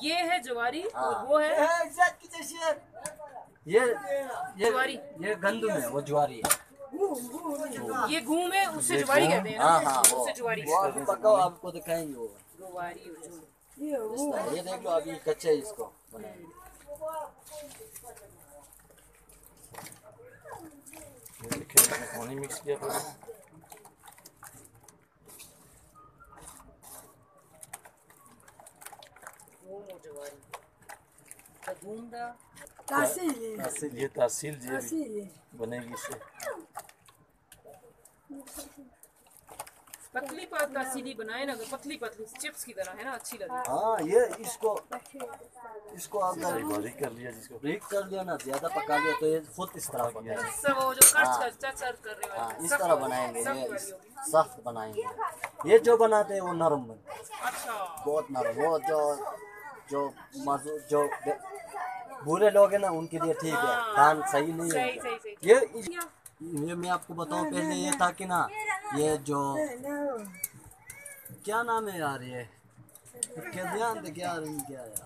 ये है ज्वारी और वो है ये ज्वारी। ये गंदम है, वो ज्वारी है। ये घूम है, उससे ज्वारी कहते हैं ना। हाँ उससे ज्वारी वो अभी पकाओ, आपको दिखाएंगे वो। ज्वारी ये देख लो, अभी कच्चे है, इसको बनाएंगे। पानी मिक्स किया था। ये तहसील जी बनेगी इससे। पतली सीधी बनाए ना, पतली पतली चिप्स की तरह है ना, अच्छी लगे। हाँ, ये इसको अगर बारीक कर लिया, जिसको ब्रेक कर दिया ना, ज्यादा पका लिया तो ये खुद इस तरह बनेगा। सब वो जो कट कर रहे हाँ, हैं इस तरह बनाएंगे, ये सख्त बनाएंगे। ये जो बनाते हैं वो नरम बनता है। अच्छा, बहुत नरम। वो जो बुरे लोग हैं ना, उनके लिए ठीक है, खान सही नहीं है। सही। ये मैं आपको बताऊं, पहले ये था कि ना, ये जो क्या नाम है यार, ये क्या ध्यान क्या यार,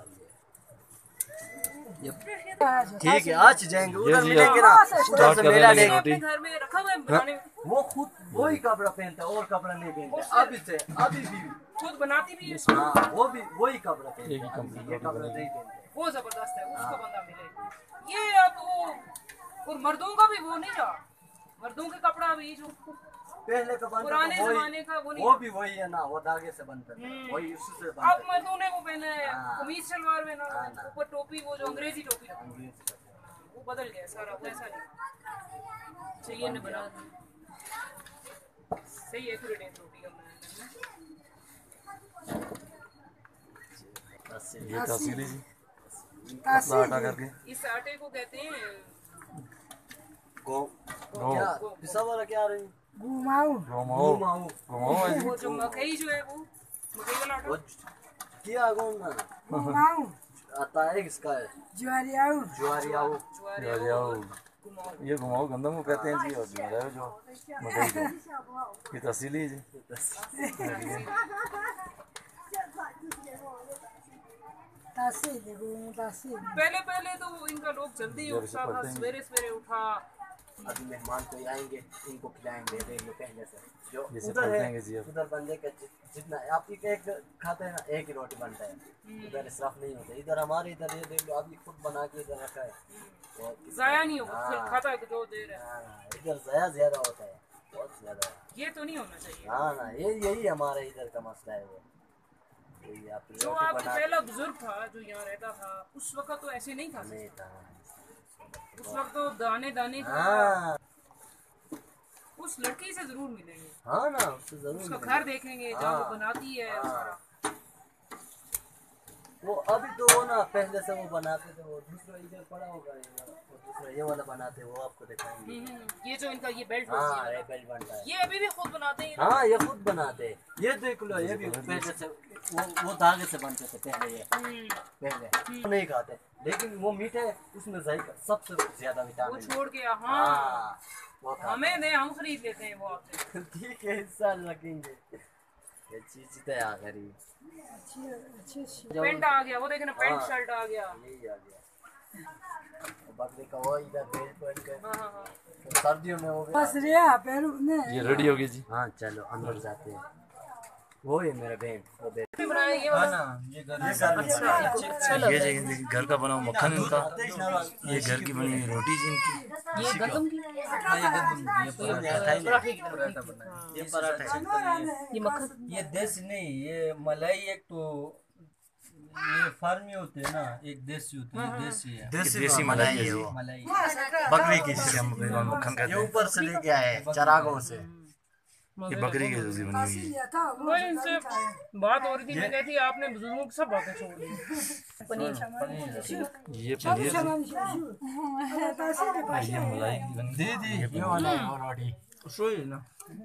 ये ठीक है, आज जाएंगे उधर मिलेंगे ना, उधर से मेला लेंगे। घर में रखा हुआ है बनाने। वो खुद वही कपड़ा पहनता है और कपड़ा नहीं पहनता, अभी भी खुद बनाती भी है। हाँ, वो भी वही कपड़ा पहनता है, ये कपड़ा नहीं पहनता। वो जबरदस्त है, उसको बंदा मिले। ये अब वो और मर्दों का भी वो नहीं रहा, मर्दों के कपड़ा भी जो पहले का पुराने जमाने का वो भी वही है ना, वो धागे से बनता है, वही उसी से बनता है। अब मर्दों ने वो पहना है कमीज सलवार में ना, ऊपर टोपी, वो जो अंग्रेजी टोपी, वो बदल गया सारा, वैसा नहीं चाहिए न बना। सही है, एक्यूरेट रोटी का ये तहसील जी आटा करके। इस आटे को कहते हैं पिसा वाला क्या रही घुमाओ वो जो मकई जो है, वो मकई वाला आटा क्या घुमाओ आता है, किसका है? ज्वारियाऊ। ये घुमाओ गंदम को कहते हैं जी, और जो मकई को ये तहसीली जी। पहले तो इनका लोग जल्दी उठता था, सवेरे सवेरे उठा। अभी मेहमान कोई आएंगे, इनको खिलाएंगे, देख लो पहले से जो जैसे उधर है, जी उधर बंदे का जितना आप एक खाते हैं ना, एक ही रोटी बनता है, उधर इसराफ नहीं होता। इधर हमारे इधर ये देख लो, अभी खुद बना के इधर रखा है, जाया नहीं होगा, फिर खाता है जो दे रहा है। इधर जाया ज्यादा होता है, बहुत ज्यादा। ये तो नहीं होना चाहिए। हाँ ना, यही हमारे इधर का मसला है। वो जो आपका पहला बुजुर्ग था जो यहाँ रहता था, उस वक्त तो ऐसे नहीं था। उस वक्त तो दाने दाने हाँ। उस लड़की से जरूर मिलेंगे। हाँ ना, उससे जरूर उसका घर देखेंगे जहाँ वो बनाती है। वो अभी तो वो ना, पहले से वो बनाते थे, वो दूसरा इधर पड़ा होगा, दूसरा ये वाला बनाते, वो आपको दिखाएंगे। ये जो इनका ये बेल्ट, हाँ, ये बेल्ट बनता है, ये अभी भी खुद बनाते हैं। हाँ, ये खुद बनाते हैं। ये देख लो, ये भी पहले से वो धागे से बनते थे पहले। ये पहले नहीं खाते, लेकिन वो मीठे, उसमें जायका सबसे ज्यादा विटामिन वो छोड़ के। हाँ, हमें दे, हम खरीद लेते हैं वो आपसे। ठीक है, इस साल रखेंगे। ये चीज तो आ गई, पेंट आ गया, वो देखना, पेंट शर्ट आ गया, यही आ गया। बकरी का वो इधर बेल्ट पहन के, तो सर्दियों में वो ये रेडी हो गई जी। हाँ, चलो अंदर जाते हैं। वो है मेरा बहन, वो ये वाला। ये घर का बना मक्खन इनका, ये घर की बनी रोटी जी इनकी, ये गंदम की, ये पराठा, ये मक्खन, ये देसी नहीं, ये मलाई। एक तो ये फार्मी होते हैं ना, एक देसी होते हैं, देसी है, देसी मलाई है, वो मलाई बकरी की, जिसे हम मक्खन कहते हैं। ऊपर से लेके आए चरागों से, ये बकरी की दूध बनी हुई है। वो इनसे बात हो रही थी, मैं कहती आपने बुजुर्गों की सब बातें छोड़ दी। पनीर, ये पनीर, ये मलाई की बनी। दीदी ये वाला रोटी सोई ना,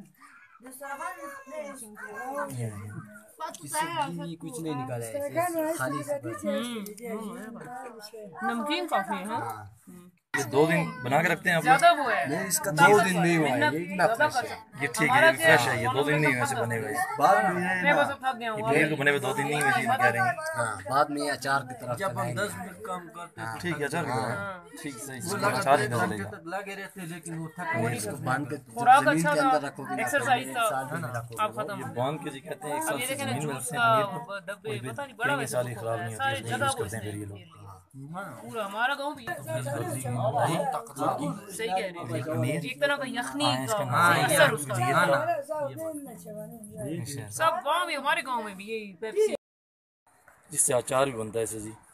कुछ नहीं निकाला है, खाली नमकीन काफी है। ये 2 दिन बना के रखते हैं आप लोग? ज्यादा वो है नहीं, इसका 2 दिन नहीं हुआ है, ये इतना ज्यादा फ्रेश कर है। सकते ये ठीक है, ये फ्रेश है, ये 2 दिन नहीं हुए ऐसे बने हुए। बाद में ये मैं ना, बस अब थक गया हूँ पनीर को बने हुए 2 दिन नहीं हुए जी, कह रही हैं। हाँ, बाद में ये अचार की तरफ जब हम चलाएंगे। 10 मिनट काम करते हैं ठीक है, अच्छा हाँ। ठीक सही वो से अचार ही घंटे डालेगा। तक लगे रहते हैं, लेकिन वो थक नहीं, इसको बांध के जब खुराक जमीन अच्छा के अंदर था, रखोगे ना, एक्सरसाइज तो था। 1 साल भी नहीं रखोगे। अब खत्म हो बांध के जी कहते हैं 1 अब साल ये से देखें ना जमीन में जूस रखते हैं पनीर का को, डब्बे और पता नहीं फिर बड़ा कई साल ही खराब नहीं होती, सारी उसमें जगह यूज को करते हैं फिर ये इसने लोग। पूरा हमारा गाँव भी सही कह रहे हैं, एक तरह का यखनी का मिक्सर उसका अच्छा। सब गाँव में, हमारे गाँव में भी यही पेप्सी जिससे अचार भी बनता है ऐसे जी।